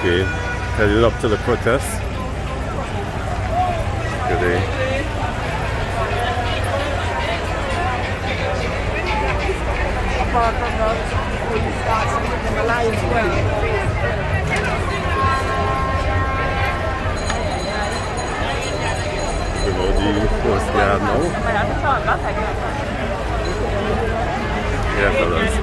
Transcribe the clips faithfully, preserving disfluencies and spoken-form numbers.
Okay, headed up to the protest today. Below the Coast Guard now. Yeah, fellas.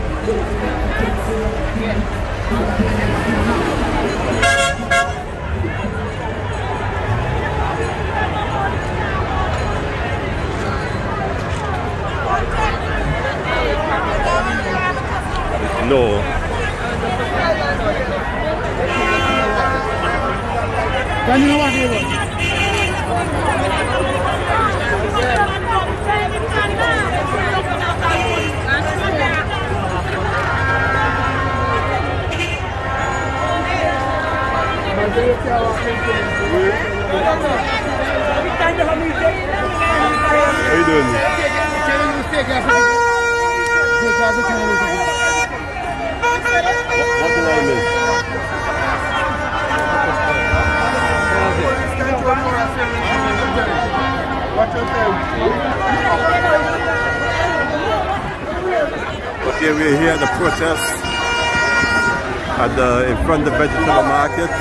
No. Can you know what it was? How you doing? What the name is? Okay, we're here at the protest at the in front of the vegetable market.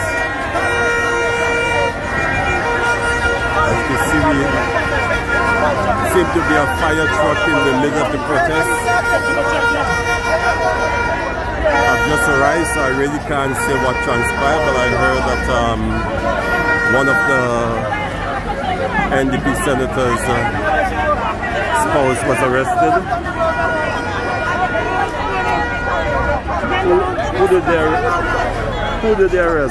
As you can see, we seem to be a fire truck in the middle of the protest. I've just arrived, so I really can't say what transpired, but I heard that um, one of the N D P senators' uh, spouse was arrested. Who, who did they who did they arrest?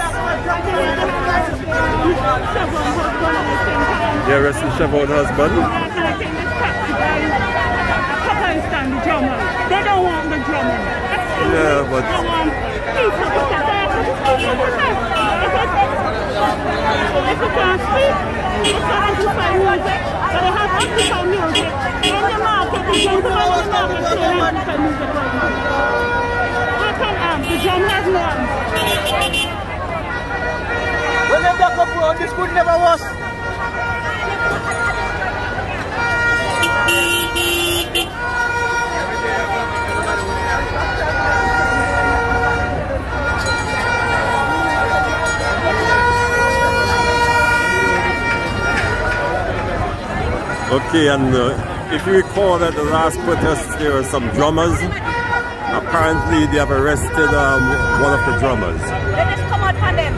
They arrested Siobhan's husband? They don't want the drummer. Yeah, but when they back up road, this could never was. okay, and uh, if you recall at the last protest, there were some drummers. Apparently, they have arrested um, one of the drummers. Let us come out from them.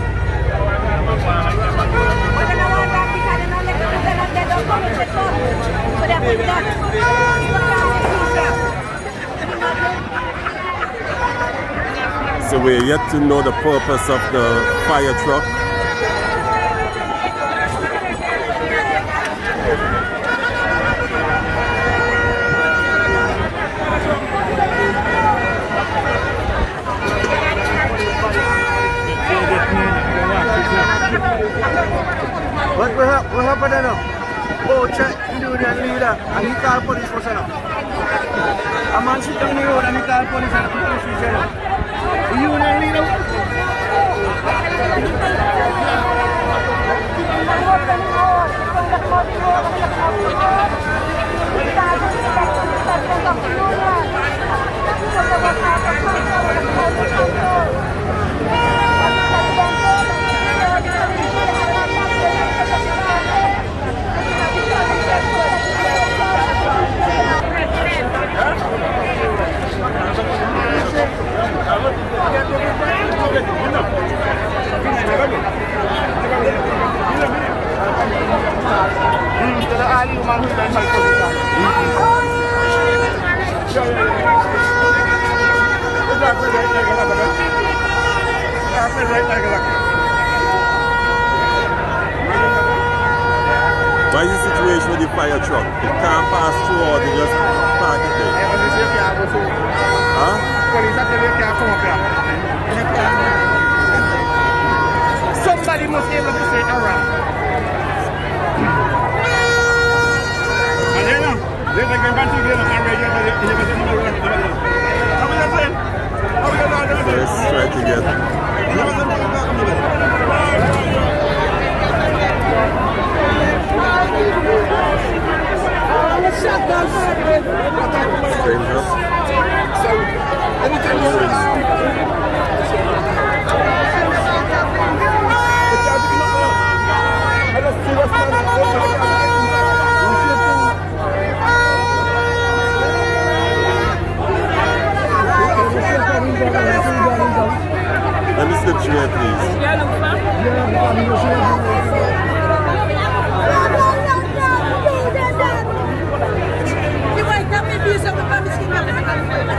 So we're yet to know the purpose of the fire truck. What will happen? What happened now? Oh, check the union leader and he called police for now. A man sit down the road and he called police and the police for now. The union leader. What is the situation with the fire truck? It can't pass through or they just park it there? Huh? Somebody must be able to stay around. Let's try to get way, please. You want to come and do something about this?